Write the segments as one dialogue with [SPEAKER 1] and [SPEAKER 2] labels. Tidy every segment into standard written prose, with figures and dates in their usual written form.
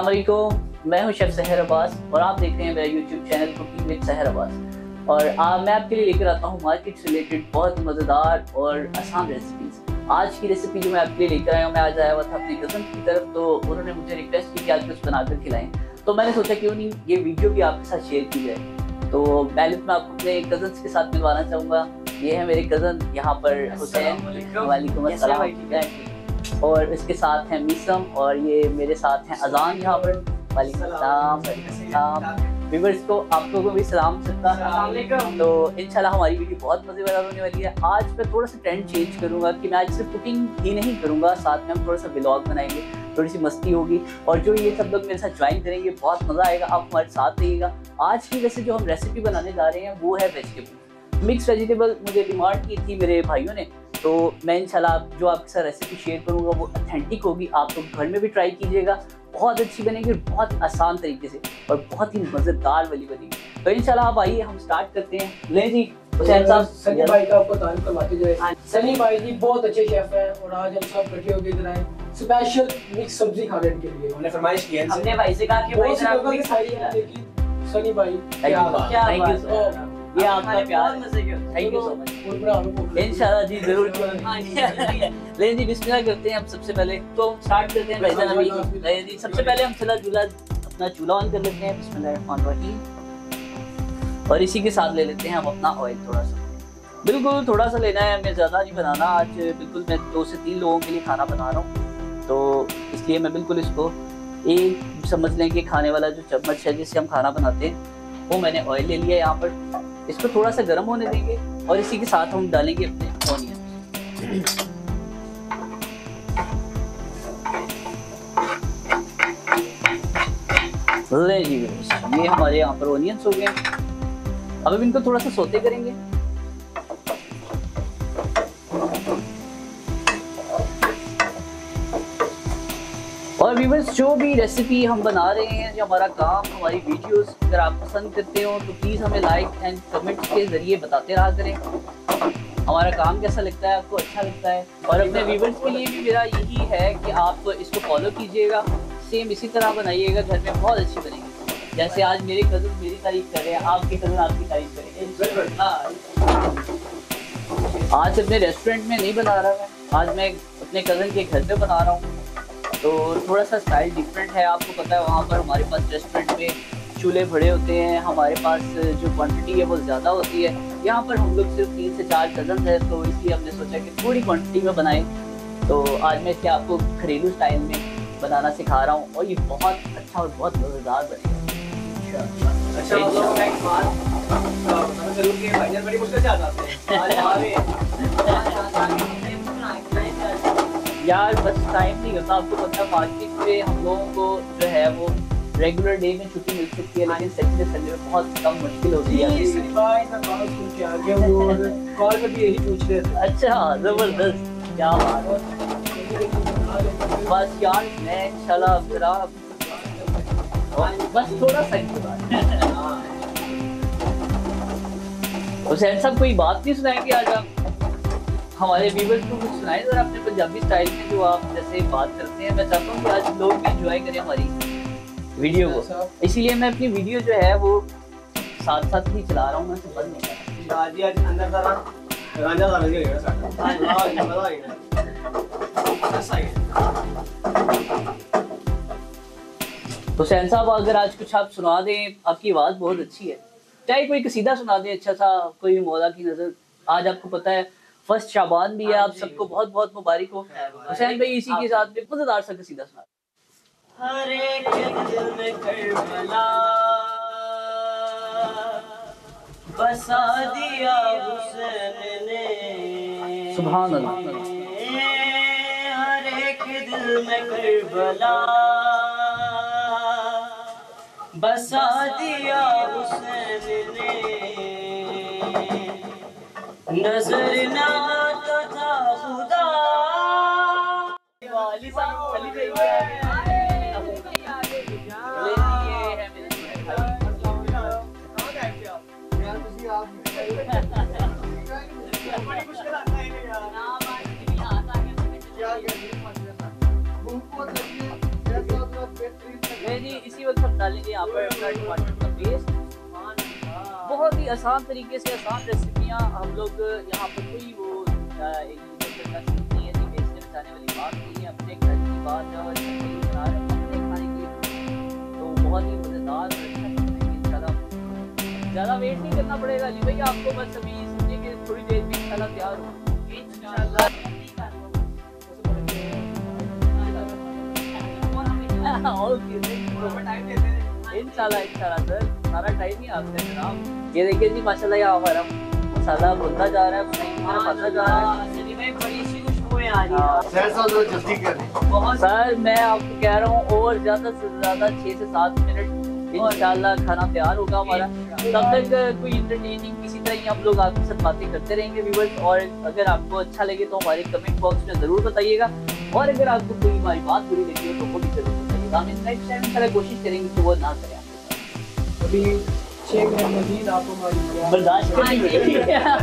[SPEAKER 1] अस्सलामुअलैकुम, मैं हूं शेफ सहर अब्बास और आप देख रहे हैं मेरा यूट्यूब चैनल कुकिंग विद सहर अब्बास। और मैं आपके लिए लेकर आता हूं मार्केट से रिलेटेड बहुत मज़ेदार और आसान रेसिपीज़। आज की रेसिपी जो मैं आपके लिए लेकर आया हूं, मैं आज आया हुआ था अपने कज़न की तरफ, तो उन्होंने मुझे रिक्वेस्ट की कि आज कुछ बनाकर खिलाएं, तो मैंने सोचा क्यों नहीं ये वीडियो भी आपके साथ शेयर की जाए। तो पहले मैं आपको अपने कज़न्स के साथ मिलवाना चाहूँगा। ये है मेरे कज़न यहाँ पर हुसैन, वालेकुम अस्सलाम, और इसके साथ हैं मीसम, और ये मेरे साथ हैं अजान यहाँ पर। वालेकुम अस्सलाम। व्यूअर्स को आप लोगों को भी सलाम सकता है। तो इंशाल्लाह हमारी वीडियो बहुत मज़ेदार होने वाली है। आज मैं थोड़ा सा ट्रेंड चेंज करूँगा कि मैं आज सिर्फ कुकिंग ही नहीं करूँगा, साथ में हम थोड़ा सा व्लॉग बनाएंगे, थोड़ी सी मस्ती होगी, और जो ये सब लोग मेरे साथ ज्वाइन करेंगे बहुत मज़ा आएगा। आप हमारे साथ रहिएगा। आज की वैसे जो हम रेसिपी बनाने जा रहे हैं वो है वेजिटेबल मिक्स वेजिटेबल। मुझे डिमांड की थी मेरे भाइयों ने, तो मैं इंशाल्लाह जो आपके साथ रेसिपी शेयर करूँगा वो ऑथेंटिक होगी। आप लोग घर में भी ट्राई कीजिएगा, बहुत अच्छी बनेगी और बहुत आसान तरीके से और बहुत ही मज़ेदार वाली बनेगी। तो इंशाल्लाह आप आइए हम स्टार्ट करते हैं। ले जी हुसैन साहब,
[SPEAKER 2] सनी भाई का आपको तारीफ करवाते जाए। सनी भाई जी बहुत अच्छे शेफ हैं और आज हम सब इकट्ठे होकर इधर आए स्पेशल मिक्स सब्जी खाने के लिए।
[SPEAKER 3] हमने फरमाइश की है,
[SPEAKER 1] हमने भाई से कहा कि भाई
[SPEAKER 2] बहुत सी मिक्स खाई है, लेकिन सनी भाई
[SPEAKER 1] थैंक यू, ये आपका प्यार, थैंक यू सो मच। इंशाल्लाह जी जरूर। लेकिन जी बिस्मिल्लाह करते हैं हम सबसे पहले, तो स्टार्ट करते हैं भाईजान। अभी जी सबसे पहले हम अपना चूल्हा ऑन कर लेते हैं। बिस्मिल्लाहिर्रहमानिर्रहीम। और इसी के साथ ले लेते हैं हम अपना ऑयल, थोड़ा सा, बिल्कुल थोड़ा सा लेना है, हमें ज़्यादा नहीं बनाना। आज बिल्कुल मैं 2 से 3 लोगों के लिए खाना बना रहा हूँ, तो इसलिए मैं बिल्कुल इसको एक समझ लें कि खाने वाला जो चम्मच है जिससे हम खाना बनाते हैं वो मैंने ऑयल ले लिया यहाँ पर। इसको थोड़ा सा गर्म होने देंगे और इसी के साथ हम डालेंगे अपने ऑनियन। ले जी ये हमारे यहाँ पर ऑनियंस हो गए। अब इनको थोड़ा सा सौते करेंगे। और व्यूअर्स जो भी रेसिपी हम बना रहे हैं, जो हमारा काम, हमारी वीडियोस अगर आप पसंद करते हो तो प्लीज़ हमें लाइक एंड कमेंट्स के ज़रिए बताते रहा करें हमारा काम कैसा लगता है, आपको अच्छा लगता है। और अपने व्यूअर्स के लिए भी मेरा यही है कि आप इसको फॉलो कीजिएगा, सेम इसी तरह बनाइएगा, घर में बहुत अच्छी बनेगी। जैसे आज मेरे कज़न मेरी तारीफ कर रहे हैं, आपके कज़न आपकी तारीफ करेंगे। आज अपने रेस्टोरेंट में नहीं बना रहा मैं, आज मैं अपने कज़न के घर पे बना रहा हूँ, तो थोड़ा सा स्टाइल डिफरेंट है। आपको पता है वहाँ पर हमारे पास रेस्टोरेंट में चूल्हे बड़े होते हैं, हमारे पास जो क्वांटिटी है वो ज़्यादा होती है। यहाँ पर हम लोग सिर्फ 3 से 4 कज़न हैं, तो इसलिए हमने सोचा कि थोड़ी क्वांटिटी में बनाएं। तो आज मैं इसलिए आपको घरेलू स्टाइल में बनाना सिखा रहा हूँ और ये बहुत अच्छा और बहुत मज़ेदार बनेगा। यार बस टाइम नहीं होता, आपको पता है मार्केट में हम लोगों को जो है वो रेगुलर डे में छुट्टी मिल सकती है, लेकिन सैटरडे संडे में बहुत कम मुश्किल होती है।
[SPEAKER 2] कॉल में भी यही पूछ रहे थे।
[SPEAKER 1] अच्छा जबरदस्त, क्या बात है। बस यार मैं इंशाल्लाह बस थोड़ा सा हुसैन साहब कोई बात नहीं सुनाएंगे आज आप हमारे व्यूअर्स को? कुछ सुनाएं जरा अपने पंजाबी स्टाइल में, जो आप जैसे बात करते हैं। मैं चाहता हूँ कि आज लोग भी एंजॉय करें हमारी वीडियो को, इसीलिए मैं अपनी वीडियो जो है वो साथ साथ ही चला रहा हूँ, मैं बंद नहीं कर रहा। हुसैन साहब अगर आज कुछ आप सुना दें, आपकी आवाज़ बहुत अच्छी है, चाहे कोई कसीदा सुना दें अच्छा सा, कोई मौला की नज़र। आज आपको पता है 1 शाबान भी है, आप सबको बहुत बहुत मुबारक हो। हुसैन भाई इसी के साथ में मजेदार सा कसीदा सुना। हर एक दिल में करबला बसा दिया हुसैन ने, सुभान अल्लाह। हर एक दिल में करबला बसा दिया हुसैन ने, नजर ना आता था खुदा वाली जी इसी वक्त हम डालेंगे यहाँ पर अपना टमाटर का पेस्ट। बहुत ही आसान तरीके से आसान रेसिपियाँ हम लोग यहाँ पर कोई वो नहीं है, बेचने बचाने वाली बात नहीं है, अपने घर की बात है और बना रहे हैं अपने खाने के लिए, तो बहुत ही मज़ेदार और अच्छा बनाएंगे। ज़्यादा वेट नहीं करना पड़ेगा अली भाई आपको, बस अभी समझिए कि थोड़ी देर में इंशाल्लाह तैयार हो इंशाल्लाह। इंशाल्लाह सर, सारा टाइम ही आपका जनाब। ये देखिए जी माशाल्लाह यहाँ हमारा मसाला भुनता जा रहा है, बनता जा रहा है। सर मैं आपको कह रहा हूँ और ज़्यादा से ज़्यादा 6 से 7 मिनट इंशाल्लाह खाना तैयार होगा हमारा। तब तक कोई इंटरटेनिंग किसी तरह ही हम लोग आपके साथ बातें करते रहेंगे व्यूअर्स, और अगर आपको अच्छा लगे तो हमारे कमेंट बॉक्स में ज़रूर बताइएगा, और अगर आपको कोई हमारी बात बुरी लगी हो तो वो भी ज़रूर बताइएगा। हम नेक्स्ट टाइम इंशाल्लाह कोशिश करेंगे कि वो ना करें।
[SPEAKER 2] अभी 6 मिनट मजीद आपको हमारी
[SPEAKER 1] बर्दाश्त करेंगे।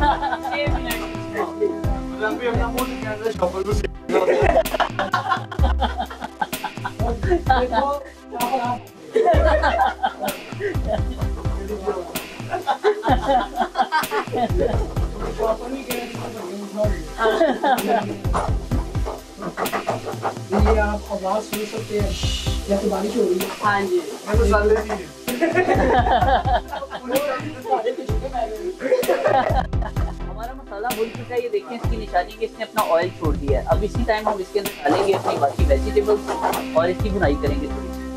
[SPEAKER 2] ये आप आवाज सुन सकते हैं जैसे बारिश हो रही है।
[SPEAKER 3] हाँ जी
[SPEAKER 1] हमारा मसाला भून चुका है, ये देखिए इसकी निशानी कि इसने अपना ऑयल छोड़ दिया है। अब इसी टाइम हम इसके अंदर डालेंगे अपनी बाकी वेजिटेबल्स और इसकी भुनाई करेंगे थोड़ी सी।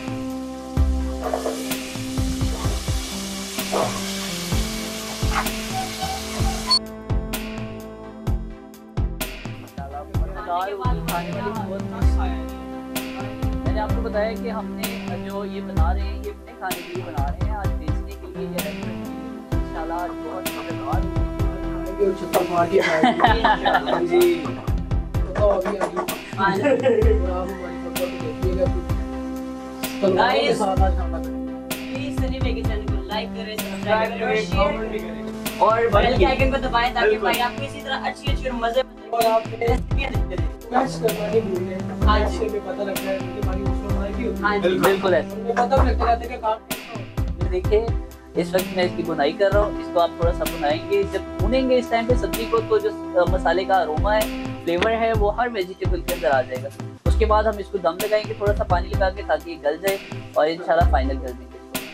[SPEAKER 1] मैंने आपको बताया कि हमने जो ये बना रहे हैं ये अपने खाने के लिए बना रहे हैं, आज बेचने के लिए ये रेस्टोरेंट के लिए इंशाल्लाह आज बहुत मजेदार
[SPEAKER 2] आगे और छप्पर मार के खाएंगे जी। तो अभी आप हमारी फोटो देखिएगा तो गाइस साथ आज खाना करेंगे।
[SPEAKER 3] प्लीज सनी भाई के चैनल को लाइक करें, सब्सक्राइब करें, शेयर भी करें
[SPEAKER 1] और
[SPEAKER 3] बेल आइकन को दबाएं ताकि भाई आपको इसी तरह अच्छी और मजे
[SPEAKER 2] और आप मैच करना नहीं भूलें। हाँ जी भी पता लगता है कि हमारी उसमें हमारी भी होती है।
[SPEAKER 1] बिल्कुल ऐसा
[SPEAKER 2] हमें पता भी लगता रहता है कि काम
[SPEAKER 1] देखिए इस वक्त मैं इसकी बुनाई कर रहा हूँ, इसको आप थोड़ा सा बुनाएंगे। जब भुनेंगे इस टाइम पे सब्जी को तो जो मसाले का अरोमा है, फ्लेवर है, वो हर वेजिटेबल के अंदर आ जाएगा। उसके बाद हम इसको दम लगाएंगे थोड़ा सा पानी लगा के ताकि ये गल जाए और इंशाल्लाह फाइनल कर देंगे।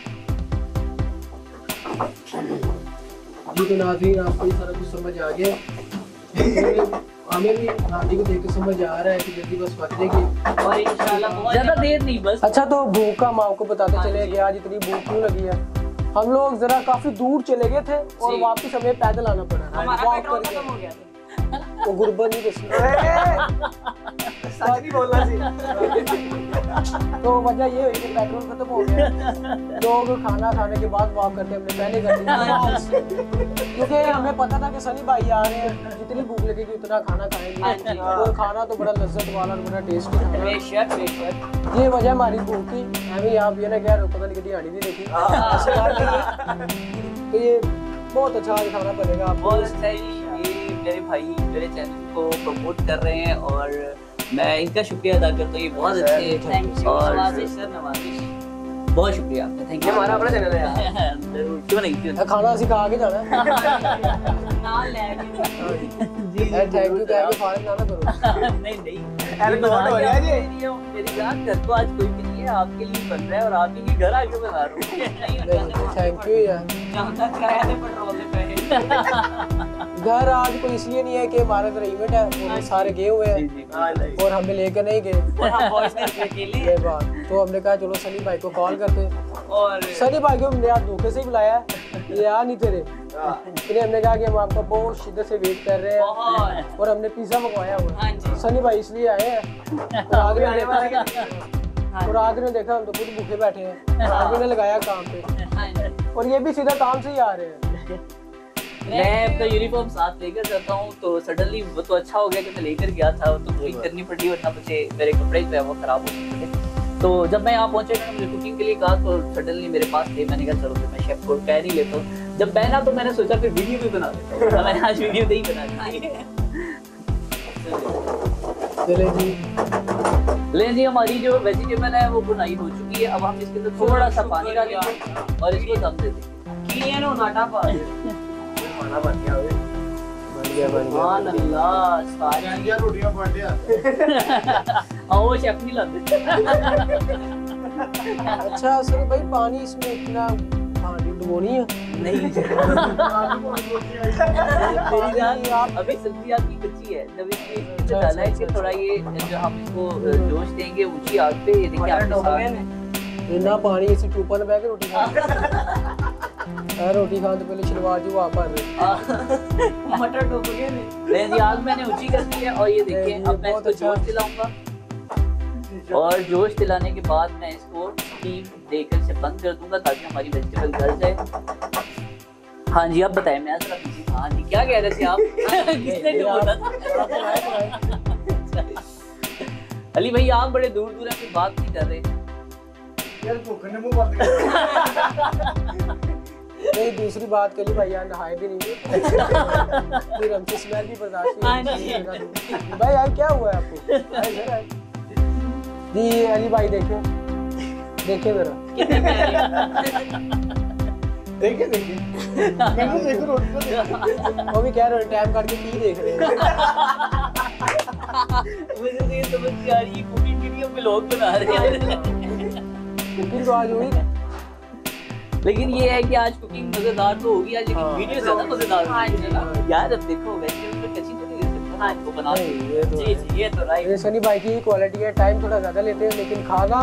[SPEAKER 2] जी तो नाज़रीन आपको ये सारा कुछ समझ आ गया। हमें भी नानी को देख के समझ आ रहा है कि जल्दी बस पक जाएगी
[SPEAKER 1] और इंशाल्लाह ज्यादा देर नहीं बस।
[SPEAKER 2] अच्छा तो भूख का हम आपको बताते चले कि आज इतनी भूख क्यों लगी है। हम लोग जरा काफी दूर चले गए थे और वापस हमें पैदल आना पड़ा।
[SPEAKER 3] हमारा पेट्रोल खत्म हो गया था।
[SPEAKER 2] वो गुर्बत नहीं दसी
[SPEAKER 4] सारी बोलना सी।
[SPEAKER 2] तो वजह ये हुई कि पेट्रोल खत्म हो गया। लोग खाना खाने के बाद वॉक करते हमने पहले कर दिया क्योंकि हमें पता था कि सनी भाई आ रहे हैं, जितनी भूख लगेगी उतना खाना खाएंगे और खाना तो बड़ा लज्जत वाला और बड़ा टेस्टी खाना।
[SPEAKER 3] बेशक
[SPEAKER 2] ये वजह हमारी भूख की। हमें आप ये ना कह रहे हो पता नहीं कितनी हाड़ी नहीं देखी। तो ये बहुत अच्छा खाना बनेगा आप
[SPEAKER 1] बहुत अच्छा। ये मेरे भाई मेरे चैनल को प्रमोट कर रहे हैं और मैं इनका शुक्रिया अदा करता हूँ। ये बहुत अच्छे
[SPEAKER 3] थैंक यू
[SPEAKER 1] और
[SPEAKER 3] नवाजिश सर, नवाजिश
[SPEAKER 1] बहुत शुक्रिया आपका। Thank you.
[SPEAKER 4] हमारा अपना चैनल है यार।
[SPEAKER 1] जरूर, क्यों नहीं क्यों नहीं।
[SPEAKER 2] खाना सिखा के जाना है।
[SPEAKER 3] ना ले
[SPEAKER 1] जी
[SPEAKER 2] थैंक यू कह के फारिग ना करो।
[SPEAKER 1] नहीं नहीं
[SPEAKER 4] अरे तो हो गया जी।
[SPEAKER 1] मेरी याद कर तो आज कोई भी नहीं है, आपके लिए बन रहा है और आप ही के घर आके बना रहा हूँ।
[SPEAKER 2] थैंक यू यार।
[SPEAKER 3] जहाँ तक किराया दे पेट्रोल दे पैसे।
[SPEAKER 2] घर आज कोई इसलिए नहीं है कि हमारा घर इवेंट है और सारे गए हुए हैं और हमें लेकर नहीं गए।
[SPEAKER 3] और हम वॉइस करने के लिए
[SPEAKER 2] ये बात तो हमने कहा चलो सनी भाई को कॉल करते।
[SPEAKER 3] और
[SPEAKER 2] सनी भाई को हमने आज धोखे से ही बुलाया, ये आ नहीं थे। इसलिए हमने कहा कि हम आपका बहुत शिद्दत से वेट कर रहे हैं
[SPEAKER 3] बहुत
[SPEAKER 2] और हमने पिज्जा मंगवाया हुआ
[SPEAKER 3] हाँ
[SPEAKER 2] है।
[SPEAKER 3] जी
[SPEAKER 2] सनी भाई इसलिए आए हैं और आगरे ने देखा और आगरे ने देखा हम तो खुद भूखे बैठे हैं और आगरे ने लगाया काम पे
[SPEAKER 3] हाँ जी।
[SPEAKER 2] और ये भी सीधा काम से ही आ रहे हैं।
[SPEAKER 1] मैं अपना यूनिफॉर्म साथ लेकर जाता हूँ तो सडनली वो तो अच्छा हो गया कि मैं लेकर गया था, तो क्लीन करनी पड़ी वरना मुझे मेरे कपड़े जो है वो खराब हो सकते थे। तो जब मैं यहाँ पहुंचा मैंने मुझे कुकिंग के लिए कहा तो सडनली मेरे पास थे। मैंने कहा चलो फिर मैं शेफ को पहन ही लेता हूँ। जब पहना तो मैंने सोचा फिर वीडियो भी बना लेता हूँ। मैंने आज वीडियो नहीं बना दी।
[SPEAKER 2] चले जी
[SPEAKER 1] लेकिन जी हमारी जो वेजिटेबल है वो बुनाई हो चुकी है। अब हम इसके अंदर थोड़ा सा पानी डालेंगे और इसको दम दे देंगे।
[SPEAKER 3] क्लियर हो नाटा पा
[SPEAKER 4] खाना बन गया हुए
[SPEAKER 1] सुभान अल्लाह, सारी
[SPEAKER 4] रोटियां बन गया।
[SPEAKER 1] हाँ वो शेफ नहीं लाते।
[SPEAKER 2] अच्छा सर भाई पानी इसमें इतना पानी डुबोनी है
[SPEAKER 1] नहीं मेरी जान,
[SPEAKER 2] आप
[SPEAKER 1] अभी सब्जी आपकी कच्ची है, जब इसमें डाला है कि थोड़ा ये जो हम इसको जोश देंगे ऊंची आग पे, ये देखिए आपके साथ
[SPEAKER 2] इतना पानी इसी चूपा में बैठ के रोटी खा रोटी खाने तो पहले शलवार जो वहाँ पर
[SPEAKER 3] मटर डूब गए ने।
[SPEAKER 1] ले जी आग मैंने ऊंची कर दी है और ये देखिए अब मैं इसको जोश दिलाऊंगा और जोश दिलाने के बाद मैं इसको स्टीम देकर से बंद कर दूंगा ताकि हमारी वेजिटेबल गल जाए। हाँ जी अब बताएं, मैं जरा बिजी। हाँ जी क्या कह रहे थे आप? किसने बोला था? अली भाई आप बड़े दूर दूर हैं, बात नहीं कर रहे
[SPEAKER 4] यार भूख ने मुंह बंद कर
[SPEAKER 2] नहीं। दूसरी बात के लिए भाई यार नहाए भी नहीं फिर हमसे स्मेल भी बर्दाश्त नहीं भाई यार क्या हुआ है आपको? जी अली भाई देखे देखे मेरा
[SPEAKER 4] देखे मैंने देखो रोटी तो देखी।
[SPEAKER 2] वो भी कह रहे टाइम काट के टी देख रहे हैं।
[SPEAKER 1] मुझे तो ये समझ नहीं आ रही कुकिंग वीडियो पे लोग बना रहे हैं।
[SPEAKER 2] फिर तो आज हुई
[SPEAKER 1] लेकिन ये है कि आज कुकिंग मजेदार तो होगी आज, लेकिन वीडियो ज्यादा मजेदार होगी यार। अब देखो वेजिटेबल पे कच्ची तो नहीं कर सकता ना इसको बना
[SPEAKER 2] ये तो
[SPEAKER 1] जी जी ये तो राइट।
[SPEAKER 2] ये सनी भाई की क्वालिटी है, टाइम थोड़ा ज्यादा लेते हैं लेकिन खाना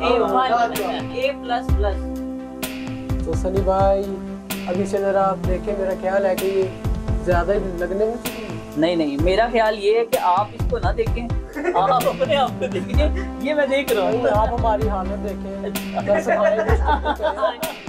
[SPEAKER 3] A++
[SPEAKER 2] तो सनी भाई अभी से जरा आप देखें, मेरा ख्याल है कि ये ज्यादा ही लगने में
[SPEAKER 1] नहीं नहीं, मेरा ख्याल ये है कि आप इसको ना देखें, आप अपने आप को देखें। ये मैं देख रहा
[SPEAKER 2] नहीं,
[SPEAKER 1] हूँ।
[SPEAKER 2] आप हमारी हालत देखें, दर्शक हमारे कुछ तो करें।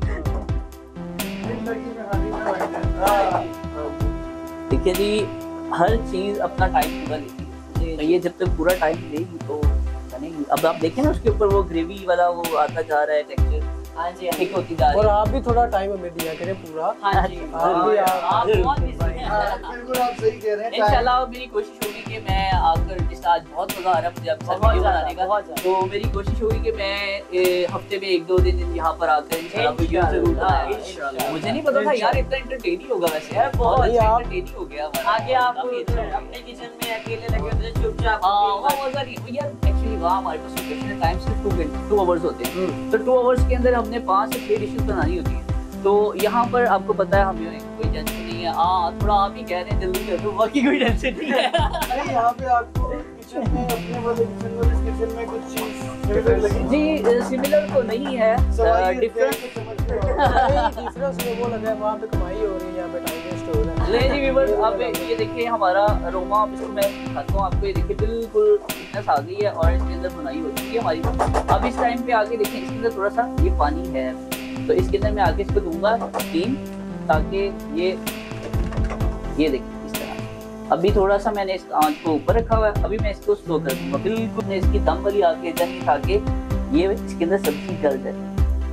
[SPEAKER 4] जिंदगी में हानि में वाइड
[SPEAKER 1] देखिए जी हर चीज अपना टाइम पूरा लेती है, तो ये जब तक पूरा टाइम लेगी तो बनेगी। अब आप देखें ना उसके ऊपर वो ग्रेवी वाला वो आता जा रहा है टेक्सचर,
[SPEAKER 3] हाँ जी
[SPEAKER 1] ठीक होती जा रही
[SPEAKER 2] और
[SPEAKER 1] है।
[SPEAKER 2] आप भी थोड़ा टाइम हमें दिया करें पूरा।
[SPEAKER 3] हाँ जी
[SPEAKER 2] आप भी
[SPEAKER 3] आप बहुत busy हैं।
[SPEAKER 4] बिल्कुल आप सही कह रहे हैं।
[SPEAKER 1] इंशाल्लाह मेरी कोशिश होगी कि मैं आकर जिस आज बहुत मजा आ रहा है मुझे आपके साथ
[SPEAKER 3] बहुत
[SPEAKER 1] वीडियो
[SPEAKER 3] ज़्यादा,
[SPEAKER 1] बनाने का,
[SPEAKER 3] बहुत ज़्यादा।
[SPEAKER 1] तो मेरी कोशिश होगी कि मैं हफ्ते में 1-2 दिन यहाँ पर आकर इंशाल्लाह वीडियो जरूर बनाऊंगा।
[SPEAKER 3] इंशाल्लाह।
[SPEAKER 1] मुझे नहीं पता था यार इतना एंटरटेनिंग होगा वैसे यार, बहुत
[SPEAKER 2] नहीं,
[SPEAKER 1] अच्छा
[SPEAKER 2] आप-
[SPEAKER 1] एंटरटेनिंग हो गया हमारा।
[SPEAKER 3] आगे आप
[SPEAKER 1] काफी अच्छा है।
[SPEAKER 3] अपने किचन में अकेले लगे होते हैं चुपचाप।
[SPEAKER 1] हाँ वहाँ मजा नहीं यार, एक्चुअली वहाँ हमारे पास लोकेशन टाइम सिर्फ 2 आवर्स होते हैं, तो 2 आवर्स के अंदर हमने 5 से 6 डिशेस बनानी होती है। तो यहाँ पर आपको पता है हमें कोई टेंशन नहीं है। हाँ थोड़ा आप ही कह रहे हैं जल्दी कर दो, बाकी कोई टेंशन नहीं है।
[SPEAKER 4] अरे यहाँ पे आपको किचन में अपने वाले किचन वाले किचन में कुछ चीज सिमिलर लगी?
[SPEAKER 1] जी सिमिलर तो नहीं है,
[SPEAKER 4] सवाल ये
[SPEAKER 1] डिफरेंट।
[SPEAKER 4] है कि समझ में आ रहा है।
[SPEAKER 2] डिफरेंस में वो लगा है वहाँ पे कमाई हो रही है, यहाँ पे टाइम वेस्ट हो रहा है।
[SPEAKER 1] ले जी व्यूअर्स आप ये देखिए हमारा अरोमा, अब इसको मैं दिखाता हूँ आपको, ये देखिए बिल्कुल थिकनेस आ गई है और इसके अंदर बुनाई हो चुकी है हमारी। अब इस टाइम पे आके देखिए इसके अंदर थोड़ा सा ये पानी है, तो इसके अंदर मैं आके इसको दूंगा स्टीम, ताकि ये देखिए इस तरह। अभी थोड़ा सा मैंने इस आंच को ऊपर रखा हुआ है, अभी मैं इसको स्लो कर दूंगा बिल्कुल। मैं इसकी दम वाली आके जनी ताकि ये इसके अंदर सब्जी गल जाए।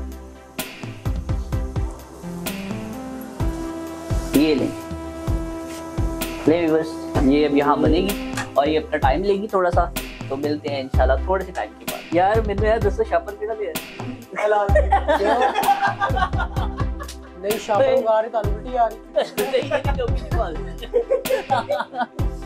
[SPEAKER 1] ये लें व्यूअर्स, ये अब यहाँ बनेगी और ये अपना टाइम लेगी थोड़ा सा, तो मिलते हैं इंशाल्लाह थोड़े से टाइम के बाद। यार मैंने यार दोस्तों शापर केड़ा लिया
[SPEAKER 2] नहीं शापर उगा रही तालू बेटी आ रही।
[SPEAKER 1] नहीं ये नहीं टोपी की बात।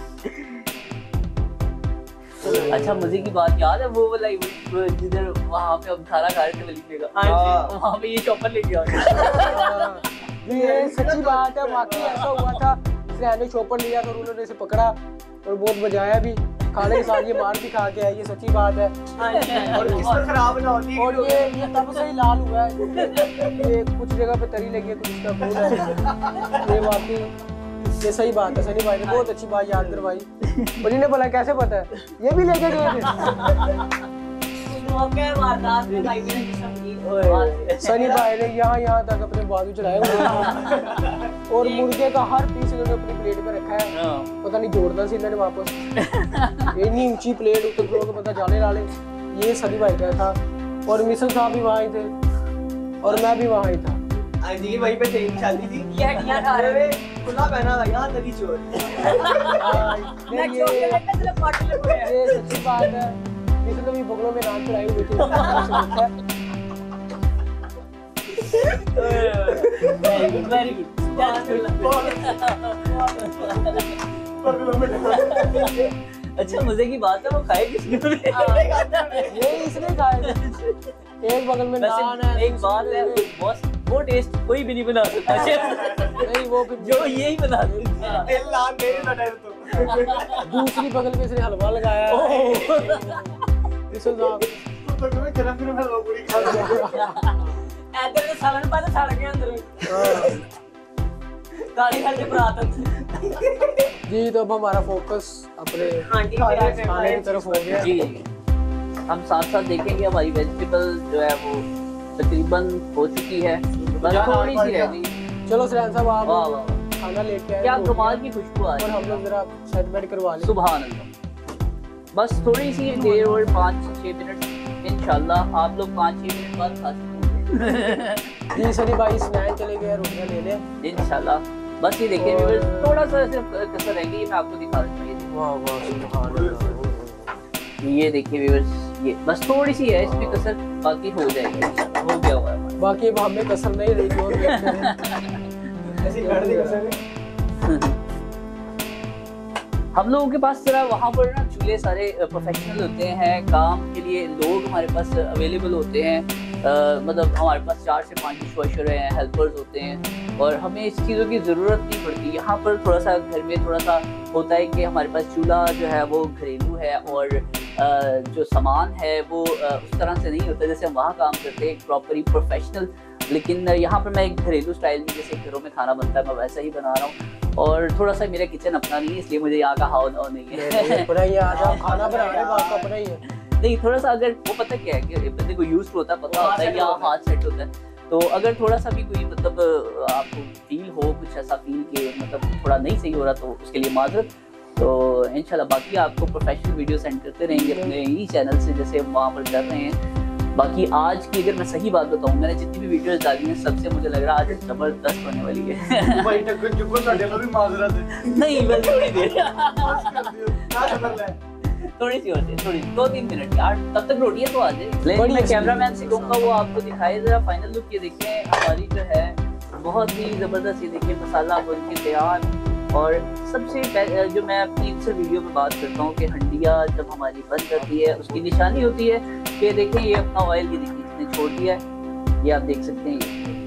[SPEAKER 1] अच्छा मजे की बात याद है वो वाला इवेंट जिधर वहाँ पे हम खाना खा रहे थे वलीमे का, वहाँ पे ये चॉपर लेके आ गया।
[SPEAKER 2] ये सच्ची बात है, वाकई ऐसा हुआ था। इसने चॉपर लिया तो उन्होंने इसे पकड़ा और बहुत बजाया भी, खाने के साथ ये मार भी खा के आई, ये सच्ची बात है।
[SPEAKER 4] और किस्मत खराब ना होती
[SPEAKER 2] और ये तब से ही लाल हुआ है, ये कुछ जगह पे तरी लगी है, कुछ इसका फूल है। ये वाकई ये सही बात है, सनी भाई ने बहुत अच्छी बात याद करवाई। और इन्हें बोला कैसे पता है, ये भी लेके गए थे।
[SPEAKER 3] मौके वारदात में भाई मेरा जिस्म की
[SPEAKER 2] सनी भाई ने यहाँ तक अपने बाजू चढ़ाए हुए हैं। और मुर्गे का हर पीस इन्होंने अपनी प्लेट में रखा है, पता नहीं जोड़ना सी इन्होंने वापस। इतनी ऊंची प्लेट उत्तर फ्लोर को पता जाने वाले, ये सनी भाई का था। और मिसल साहब भी वहाँ ही थे और मैं भी वहाँ ही था।
[SPEAKER 4] हाँ जी वहीं पे थे शादी थी।
[SPEAKER 3] ये हड्डियां खा रहे
[SPEAKER 4] हुए खुला पहना था यहाँ तभी चोर।
[SPEAKER 3] मैं
[SPEAKER 2] ये
[SPEAKER 3] चौके लेके चले पार्टी ले गए।
[SPEAKER 2] सच्ची बात है, इसने भी बगलों में नाम चढ़ाई हुई थी।
[SPEAKER 1] Very good. अच्छा मजे की बात है, वो खाए किसने?
[SPEAKER 2] ये इसने खाया। एक बगल में नान है,
[SPEAKER 1] एक बात है बॉस, वो टेस्ट कोई भी नहीं बना सकता
[SPEAKER 2] नहीं वो फिर
[SPEAKER 1] जो यही बना सकता।
[SPEAKER 4] दिल लाल मेरी ना डर तो।
[SPEAKER 2] दूसरी बगल में इसने हलवा लगाया है। इसने
[SPEAKER 4] तो मैं गरम गरम हलवा पूरी खा लिया।
[SPEAKER 3] ऐसे तो सालन पाते सड़ गए अंदर गाड़ी खाते बरात
[SPEAKER 2] जी। तो अब हमारा फोकस अपने
[SPEAKER 3] आंटी
[SPEAKER 2] खाने की तरफ हो गया।
[SPEAKER 1] जी हम साथ साथ देखेंगे हमारी वेजिटेबल जो है वो तकरीबन हो चुकी है, बस थोड़ी सी रह गई।
[SPEAKER 2] चलो सरैन साहब आप
[SPEAKER 1] वाह वाह
[SPEAKER 2] खाना लेके आए।
[SPEAKER 1] क्या कमाल की खुशबू आ
[SPEAKER 2] और
[SPEAKER 1] रही
[SPEAKER 2] हम लोग जरा सेटमेंट करवा
[SPEAKER 1] है।
[SPEAKER 2] लें।
[SPEAKER 1] सुभान अल्लाह। बस थोड़ी सी देर और 5-6 मिनट इंशाल्लाह आप लोग 5-6 मिनट बाद खा सकते
[SPEAKER 2] जी सनी भाई स्नैक चले गए, रोटियां ले लें
[SPEAKER 1] हैं इंशाल्लाह। बस ये देखिए व्यूअर्स, थोड़ा सा सिर्फ कसर रह गई, मैं आपको दिखा देता हूँ।
[SPEAKER 2] वाह वाह सुभान अल्लाह।
[SPEAKER 1] ये देखिए व्यूअर्स, ये बस थोड़ी सी है इसमें कसर, बाकी हो जाएगा इंशाल्लाह। हो गया हुआ है हमारा।
[SPEAKER 2] बाकी अब हमें कसर नहीं रही और
[SPEAKER 4] ऐसी काट दी कसर।
[SPEAKER 1] हम लोगों के पास जरा वहाँ पर ना चूल्हे सारे प्रोफेशनल होते हैं, काम के लिए लोग हमारे पास अवेलेबल होते हैं। मतलब हमारे पास 4 से 5 डिशवॉशर हैं, हेल्पर्स होते हैं और हमें इस चीज़ों की ज़रूरत नहीं पड़ती। यहाँ पर थोड़ा सा घर में थोड़ा सा होता है कि हमारे पास चूल्हा जो है वो घरेलू है और जो सामान है वो उस तरह से नहीं होता जैसे हम वहाँ काम करते हैं प्रॉपरली प्रोफेशनल। लेकिन यहाँ पर मैं एक घरेलू स्टाइल में जैसे घरों में खाना बनता है मैं वैसा ही बना रहा हूँ। और थोड़ा सा मेरा किचन अपना नहीं है इसलिए मुझे यहाँ का हाव नाव नहीं है।
[SPEAKER 2] अपना ही आज आप खाना बना रहे हैं, आपका अपना ही है।
[SPEAKER 1] नहीं थोड़ा सा अगर वो पता क्या है कि बंदे को यूज होता है, पता होता है या हाथ सेट होता है, तो अगर थोड़ा सा भी कोई मतलब आपको फील हो कुछ ऐसा फील कि मतलब थोड़ा नहीं सही हो रहा तो उसके लिए माजरत। तो इंशाल्लाह बाकी आपको प्रोफेशनल वीडियो सेंड करते रहेंगे अपने ही चैनल से जैसे हम वहाँ पर कर रहे हैं। बाकी आज की अगर मैं सही बात बताऊँ, मैंने जितनी भी वीडियोस डाली हैं सबसे मुझे लग रहा है आज जबरदस्त होने वाली है।
[SPEAKER 4] भाई टक्कर चुको साडे लो भी माजरत है।
[SPEAKER 1] नहीं बस थोड़ी देर
[SPEAKER 4] क्या खबर है?
[SPEAKER 1] थोड़ी सी होती है, थोड़ी 2-3 मिनट यार, तब तक रोटियां तो आ जाए। लेकिन मैं कैमरामैन से कहूँगा वो आपको दिखाए जरा फाइनल लुक। ये देखें हमारी जो है बहुत ही ज़बरदस्त, ये देखें मसाला बन के तैयार। और सबसे पहले जो मैं अपनी अक्सर वीडियो में बात करता हूँ कि हंडिया जब हमारी बन जाती है उसकी निशानी होती है कि देखें ये अपना ऑयल ये देखिए इसने छोड़ दिया है, ये आप देख सकते हैं।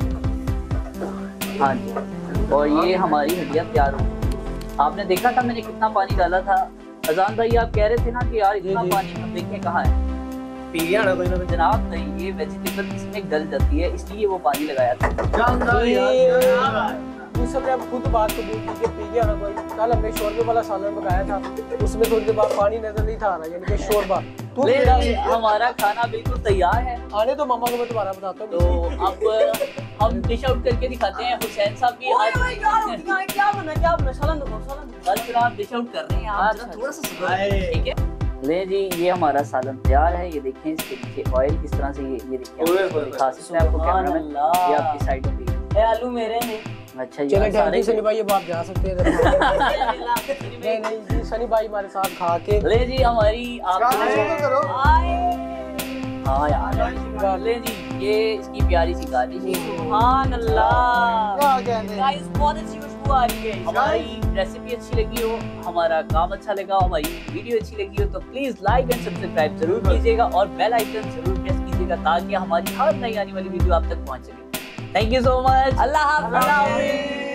[SPEAKER 1] हाँ जी, और ये हमारी हंडिया तैयार हो गई। आपने देखा था मैंने कितना पानी डाला था। अजान भाई आप कह रहे थे ना कि यार इतना पानी हम देखें कहाँ है,
[SPEAKER 4] पी गया ना कोई ना कोई।
[SPEAKER 1] जनाब नहीं, ये वेजिटेबल इसमें गल जाती है इसलिए वो पानी लगाया था।
[SPEAKER 4] जानदार यार।
[SPEAKER 2] इस समय अब खुद बात को दूर कीजिए, पी गया ना कोई। कल हमने शोरबे वाला सालन पकाया था, उसमें थोड़ी देर बाद पानी नजर नहीं था आ रहा, यानी कि शोरबा। तू मेरा
[SPEAKER 1] हमारा खाना बिल्कुल तैयार है।
[SPEAKER 2] आने तो मामा को मैं तुम्हारा बताता हूँ।
[SPEAKER 1] तो अब हम डिश आउट करके दिखाते हैं। हुसैन साहब की आज
[SPEAKER 3] क्या बना सालन दो सालन।
[SPEAKER 1] बस फिर आप डिश आउट कर रहे हैं, आप जरा थोड़ा सा सुनो, ठीक है। ले जी ये हमारा सालन तैयार है। ये देखें इसके पीछे ऑयल किस तरह से ये देखिए आपको दिखा सकते हैं आपको कैमरा में, ये आपकी साइड में।
[SPEAKER 3] आलू मेरे ने।
[SPEAKER 1] अच्छा ये
[SPEAKER 2] चले
[SPEAKER 1] सारे
[SPEAKER 2] सनी भाई अब आप जा सकते हैं। नहीं नहीं जी सनी भाई हमारे साथ खा के
[SPEAKER 1] ले जी हमारी आप
[SPEAKER 4] करो।
[SPEAKER 1] हाँ यार ले जी ये इसकी प्यारी सी गार्निश है।
[SPEAKER 3] सुभान अल्लाह।
[SPEAKER 4] क्या कहने?
[SPEAKER 3] गाइस बहुत अच्छी खुशबू आ रही है।
[SPEAKER 1] हमारी रेसिपी अच्छी लगी हो, हमारा काम अच्छा लगा, हमारी वीडियो अच्छी लगी हो तो प्लीज लाइक एंड सब्सक्राइब जरूर कीजिएगा और बेल आइकन जरूर प्रेस कीजिएगा ताकि हमारी हर नई आने वाली वीडियो आप तक पहुंच सके। Thank you so much.
[SPEAKER 3] अल्लाह हाफ़िज़।